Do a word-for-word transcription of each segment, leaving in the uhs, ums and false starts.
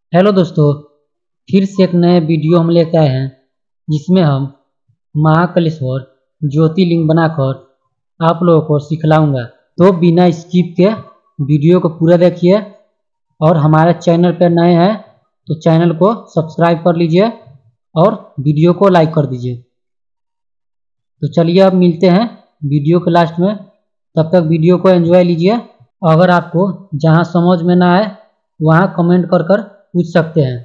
Hello दोस्तों, फिर से एक नए वीडियो हम लेके आए हैं जिसमें हम महाकालेश्वर ज्योतिर्लिंग बनाकर आप लोगों को सिखलाऊंगा। तो बिना स्किप के वीडियो को पूरा देखिए और हमारे चैनल पर नए हैं तो चैनल को सब्सक्राइब कर लीजिए और वीडियो को लाइक कर दीजिए। तो चलिए अब मिलते हैं वीडियो के लास्ट में, तब तक वीडियो को एंजॉय लीजिए। अगर आपको जहां समझ में ना आए वहां कमेंट कर कर पूछ सकते हैं।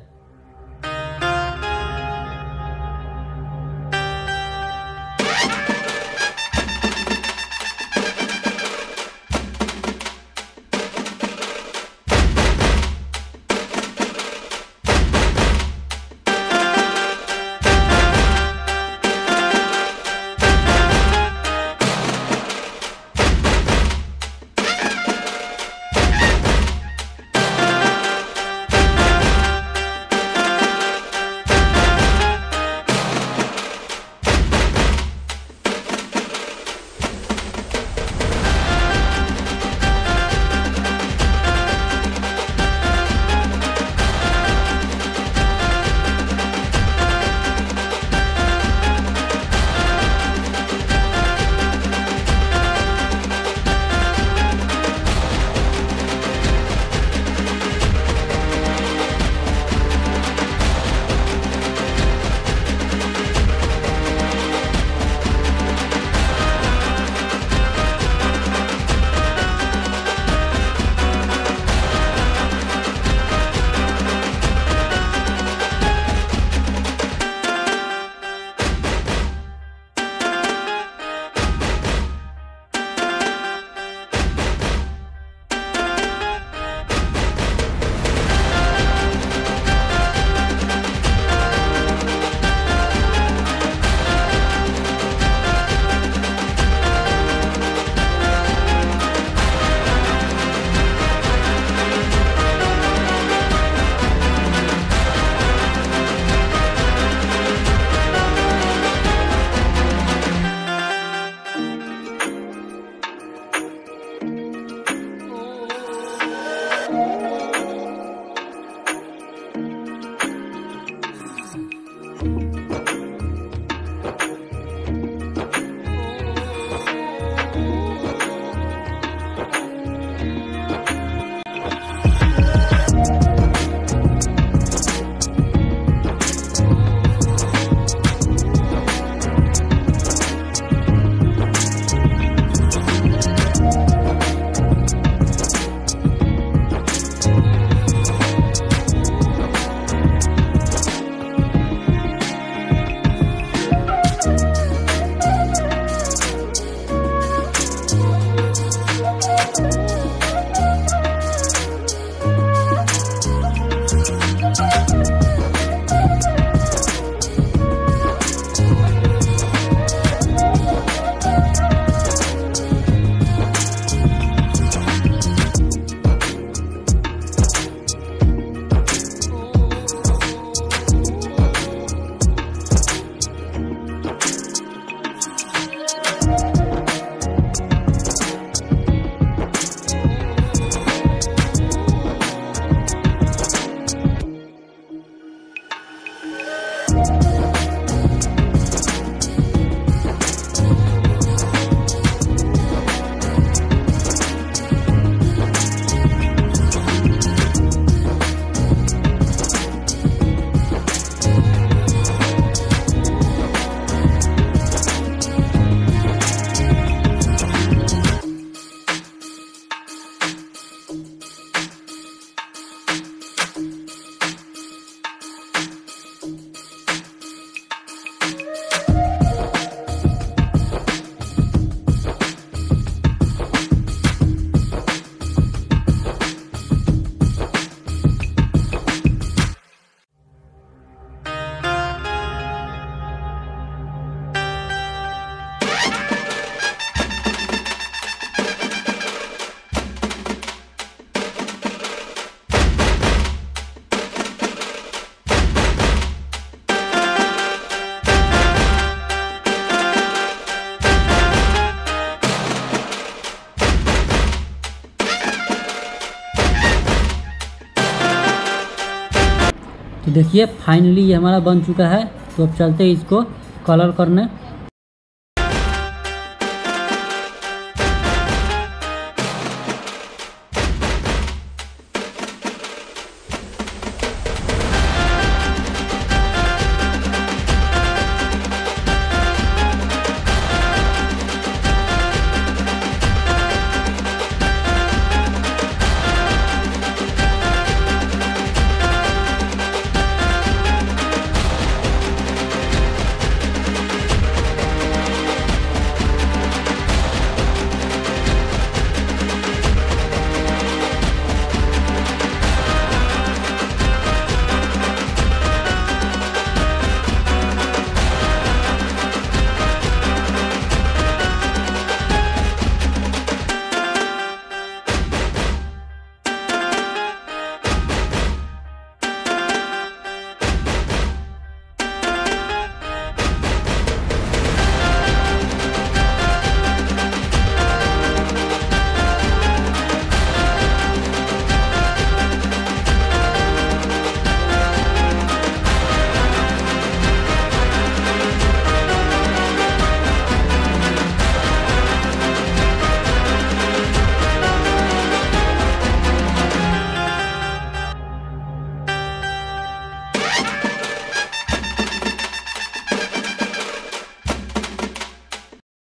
तो देखिए फाइनली ये हमारा बन चुका है। तो अब चलते हैं इसको कलर करने।